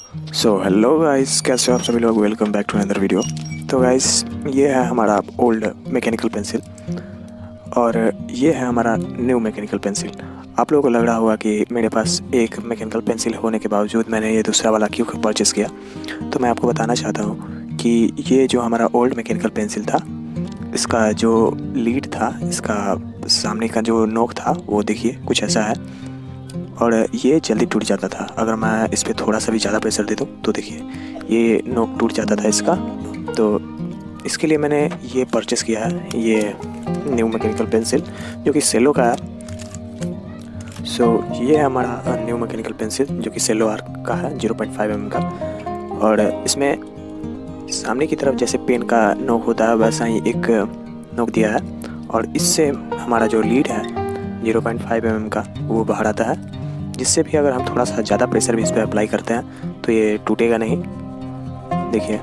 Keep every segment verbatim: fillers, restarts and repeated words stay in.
So hello guys, कैसे हो आप सभी लोग। Welcome back to another video. तो गाइस, ये है हमारा ओल्ड मैकेनिकल पेंसिल और ये है हमारा न्यू मैकेनिकल पेंसिल। आप लोगों को लग रहा होगा कि मेरे पास एक मैकेनिकल पेंसिल होने के बावजूद मैंने ये दूसरा वाला क्यों परचेज़ किया। तो मैं आपको बताना चाहता हूँ कि ये जो हमारा ओल्ड मैकेनिकल पेंसिल था, इसका जो लीड था, इसका सामने का जो नोक था वो देखिए कुछ ऐसा है और ये जल्दी टूट जाता था। अगर मैं इस पर थोड़ा सा भी ज़्यादा प्रेशर दे दूँ तो देखिए ये नोक टूट जाता था इसका। तो इसके लिए मैंने ये परचेज़ किया है, ये न्यू मैकेनिकल पेंसिल जो कि सेलो का है। सो so, ये है हमारा न्यू मैकेनिकल पेंसिल जो कि सेलो आर्क का है, zero point five M M का। और इसमें सामने की तरफ जैसे पेन का नोक होता है वैसा ही एक नोक दिया है और इससे हमारा जो लीड है zero point five M M का वो बाहर आता है, जिससे भी अगर हम थोड़ा सा ज़्यादा प्रेशर भी इस पर अप्लाई करते हैं तो ये टूटेगा नहीं। देखिए,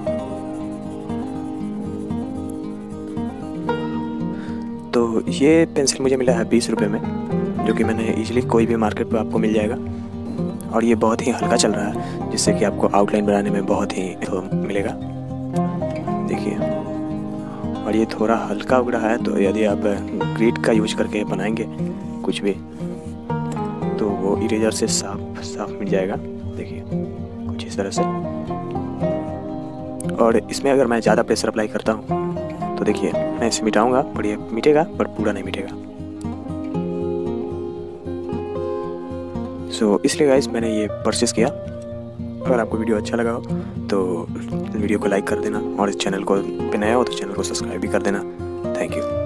तो ये पेंसिल मुझे मिला है बीस रुपये में, जो कि मैंने इजीली कोई भी मार्केट पे आपको मिल जाएगा। और ये बहुत ही हल्का चल रहा है, जिससे कि आपको आउटलाइन बनाने में बहुत ही तो मिलेगा। देखिए, और ये थोड़ा हल्का उग रहा है, तो यदि आप ग्रिड का यूज करके बनाएंगे कुछ भी तो वो इरेजर से साफ साफ मिट जाएगा। देखिए कुछ इस तरह से। और इसमें अगर मैं ज़्यादा प्रेशर अप्लाई करता हूँ तो देखिए मैं इसे मिटाऊंगा पर ये मिटेगा, पर पूरा नहीं मिटेगा। सो so, इसलिए गाइस मैंने ये परचेज़ किया। अगर आपको वीडियो अच्छा लगा हो तो वीडियो को लाइक कर देना और इस चैनल को पे नया हो तो चैनल को सब्सक्राइब भी कर देना। Thank you.